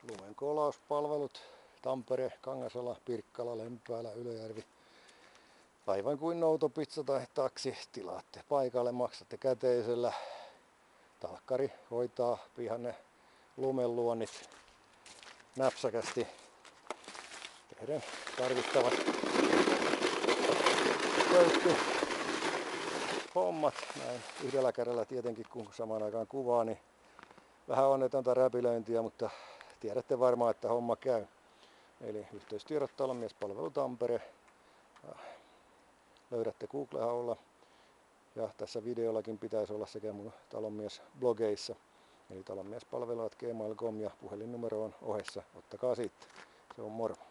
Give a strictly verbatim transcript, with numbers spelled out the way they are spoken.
lumenkolauspalvelut Tampere, Kangasala, Pirkkala, Lempäälä, Ylöjärvi. Aivan kuin noutopizza tai taksi, tilaatte paikalle, maksatte käteisellä. Talkkari hoitaa pihanne lumenluonnit näpsäkästi tehden tarvittavat köytty hommat näin yhdellä kädellä tietenkin, kun samaan aikaan kuvaa, niin vähän onnetonta räpilöintiä, mutta tiedätte varmaan, että homma käy. Eli yhteystiedot Talonmiespalvelu Tampere. Löydätte Google-haulla. Ja tässä videollakin pitäisi olla sekä mun talonmies-blogeissa. Eli talonmiespalvelu at gmail piste com ja puhelinnumero on ohessa. Ottakaa siitä. Se on moro.